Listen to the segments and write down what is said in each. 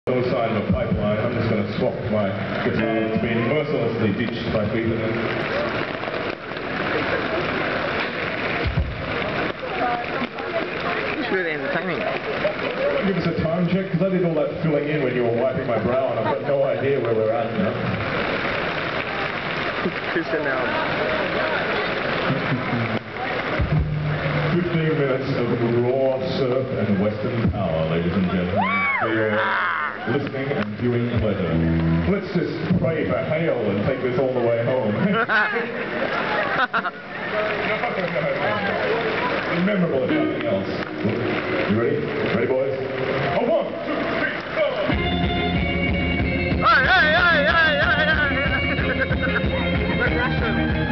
other side of a pipeline. I'm just going to swap my guitar that's been mercilessly ditched by people. It's really entertaining. Give us a time check, because I did all that filling in when you were wiping my brow, and I've got no idea where we're at now. Kristen now. 15 minutes of raw surf and western power, ladies and gentlemen, for your listening and viewing pleasure. Let's just pray for hail and take this all the way home. Memorable if nothing else. You ready? Ready, boys? Oh, 1, 2, 3, 4. Look, Russian.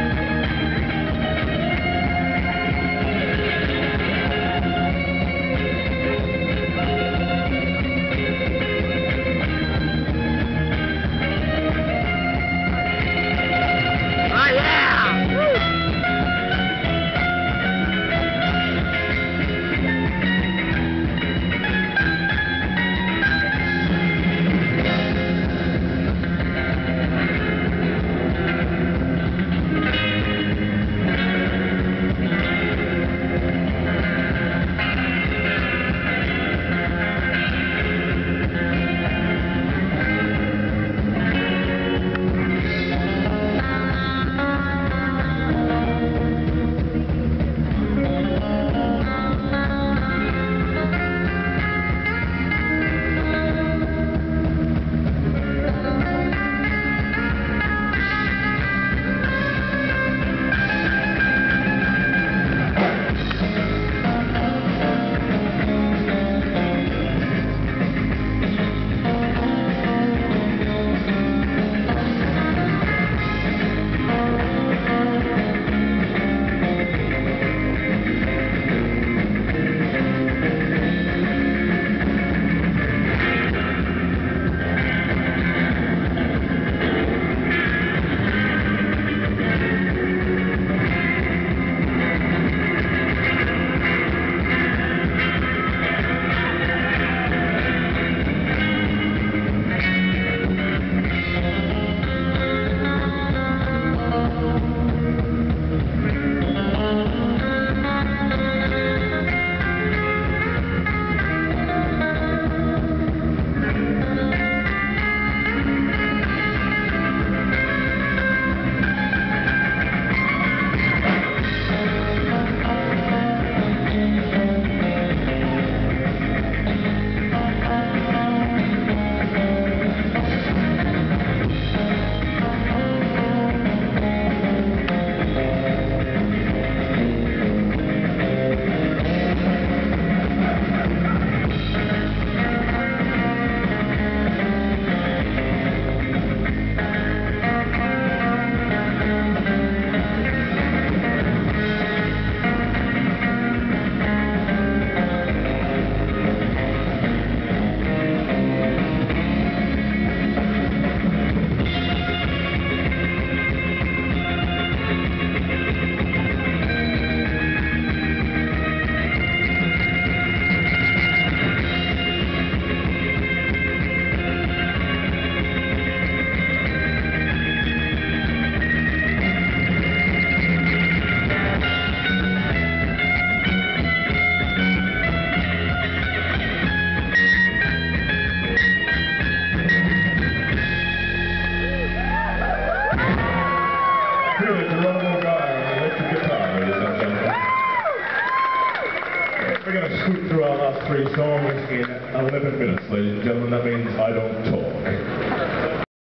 We're going to scoot through our last 3 songs in 11 minutes, ladies and gentlemen. That means I don't talk.